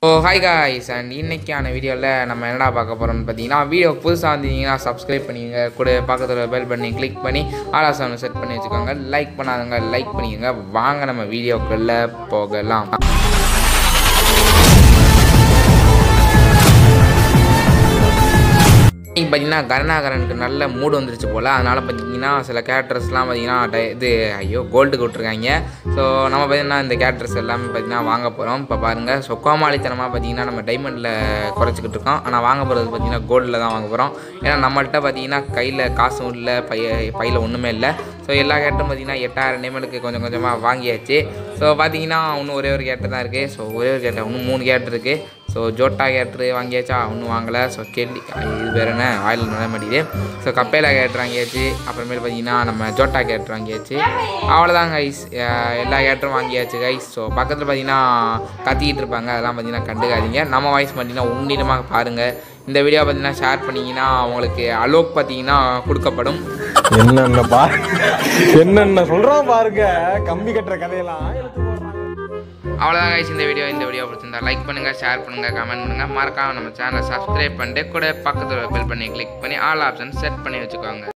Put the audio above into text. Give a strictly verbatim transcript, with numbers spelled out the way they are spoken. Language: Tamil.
ஓ ஹாய் காய்ஸ் அண்ட் இன்றைக்கான வீடியோவில் நம்ம என்னடா பார்க்க போகிறோம்னு பார்த்தீங்கன்னா வீடியோ புதுசாக வந்தீங்கன்னா சப்ஸ்கிரைப் பண்ணிக்கோங்க கூட பக்கத்தில் பெல் பண்ணி கிளிக் பண்ணி ஆல் சவுண்ட் செட் பண்ணி வச்சுக்கோங்க. லைக் பண்ணாதவங்க லைக் பண்ணிக்கோங்க. வாங்க நம்ம வீடியோக்குள்ளே போகலாம். பார்த்தீங்கன்னா கரணா கரனுக்கு நல்ல மூடு வந்துருச்சு போல். அதனால் பார்த்தீங்கன்னா சில கேரக்டர்ஸ்லாம் பார்த்தீங்கன்னா டை இது ஐயோ கோல்டுக்கு விட்ருக்காங்க. ஸோ நம்ம பார்த்தீங்கன்னா இந்த கேரக்டர்ஸ் எல்லாமே பார்த்தீங்கன்னா வாங்க போகிறோம். இப்போ பாருங்கள் சொக்காமாளித்தனமாக பார்த்தீங்கன்னா நம்ம டைமண்டில் குறைச்சிக்கிட்டு இருக்கோம். ஆனால் வாங்க போகிறது பார்த்தீங்கன்னா கோல்டில் தான் வாங்க போகிறோம். ஏன்னா நம்மள்கிட்ட பார்த்தீங்கன்னா கையில் காசும் இல்லை, பைய பையில் ஒன்றுமே இல்லை. ஸோ எல்லா கேரக்டரும் பார்த்தீங்கன்னா எட்டாயிரம் டைமண்டுக்கு கொஞ்சம் கொஞ்சமாக வாங்கியாச்சு. ஸோ பார்த்தீங்கன்னா இன்னும் ஒரே ஒரு கேரக்டர் தான் இருக்குது. ஸோ ஒரே ஒரு கேரக்டர் இன்னும் மூணு கேரக்டர் இருக்குது. ஸோ ஜோட்டா கேரக்டரு வாங்கியாச்சா, ஒன்றும் வாங்கலை. ஸோ கெல்லி இது வேறு என்ன ஆயில் நட மாட்டேங்குது. ஸோ கப்பேலா கேரக்டர் வாங்கியாச்சு. அப்புறமேல் பார்த்தீங்கன்னா நம்ம ஜோட்டா கேரக்டர் வாங்கியாச்சு. அவ்வளோதான் கைஸ், எல்லா கேரக்டரும் வாங்கியாச்சு கைஸ். ஸோ பக்கத்தில் பார்த்தீங்கன்னா கத்திக்கிட்டு இருப்பாங்க, அதெல்லாம் பார்த்தீங்கன்னா கண்டுக்காதீங்க. நம்ம வாய்ஸ் பார்த்தீங்கன்னா உன்னிடமாக பாருங்கள். இந்த வீடியோ பார்த்தீங்கன்னா ஷேர் பண்ணிங்கன்னா அவங்களுக்கு அலோக் பார்த்தீங்கன்னா கொடுக்கப்படும். என்னென்ன பா என்னென்ன சொல்கிறோம் பாருங்க, கம்பி கட்டுற கதையெல்லாம். அவ்வளோதான் கைஸ் இந்த வீடியோ. இந்த வீடியோ பிடிச்சிருந்தா லைக் பண்ணுங்கள், ஷேர் பண்ணுங்கள், கமெண்ட் பண்ணுங்கள். மறக்காம நம்ம சேனலை சப்ஸ்கிரைப் பண்ணிட்டு கூட பக்கத்தில் பெல் பண்ணி கிளிக் பண்ணி ஆல் ஆப்ஷன் செட் பண்ணி வச்சுக்கோங்க.